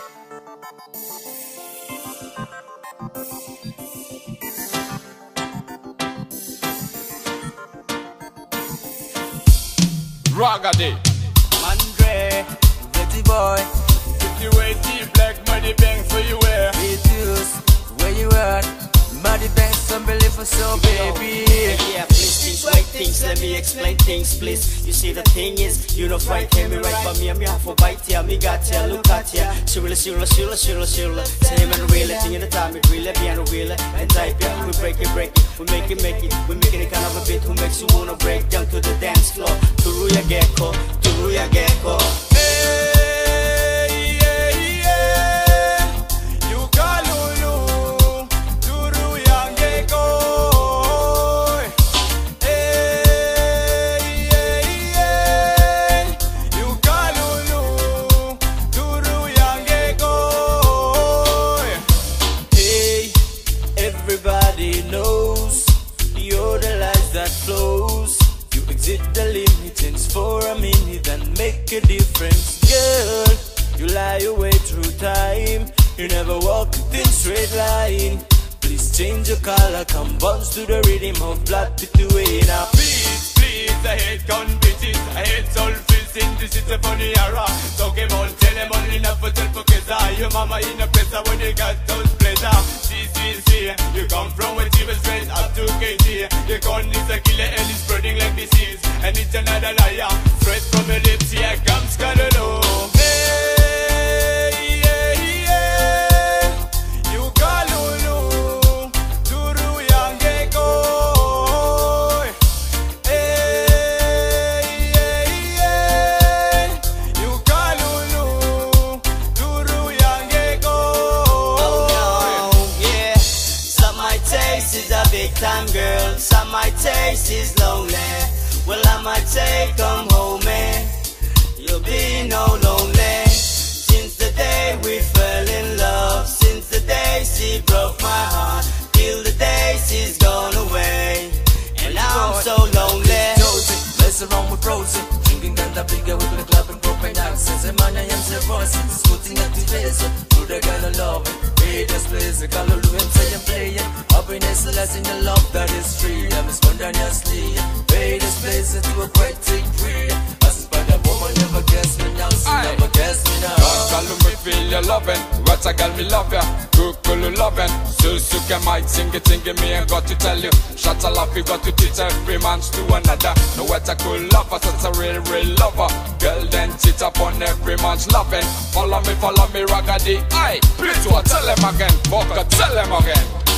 Ragadi Mandre, Betty boy, 50 black money bang for you where? where you at? Muddy banks, some believe for so baby. Yeah, please, wait things, let me explain things, please. You see the thing is, you know right, hear me right, but me have a bite here, me got ya, look at ya. Shula. Say him and real, thing in the time, it really be on a wheeler. And type ya, we break it, we make it. We making it kind of a bit who makes you wanna break down to the dance floor. Turuya Gecko. Everybody knows you're the light that flows. You exit the limitants for a minute and make a difference. Girl, you lie your way through time. You never walk within straight line. Please change your color, come bounce to the rhythm of blood between our Please, I hate convincing, I hate soul-filled. This is a funny era. So come on, tell them all enough for tell your mama in a place when you got those pleasure. See, you come from where she was raised up to KG. Your gun is a killer and it's spreading like disease. And it's another liar, straight from your lips, here comes Kalulu. Big time girl, some might taste is lonely. Well, I might take come home, man. You'll be no lonely. Since the day we fell in love, since the day she broke my heart, till the day she's gone away, and I'm so lonely. Josie, mess around with Rosie, drinking ganda bigger with the club and propane access. And man, I am the voice, scooting at the face. Do the girl I love it. This place, call you and say I'm playing. Happiness lies in the love that is free. I'm spontaneously. Pay this place into a great thing free. As by the woman never guess me now, she never guess me now. Call me feel your loving, what a girl me love ya. Cool loving, Suzuki might sing it, me and got to tell you. Shots of love, we got to teach every man's to another. No what a cool lover, such a real lover. Girl then cheat upon every man's loving. Follow me, Ragadi. Aye, please tell him again, Boca, tell him again.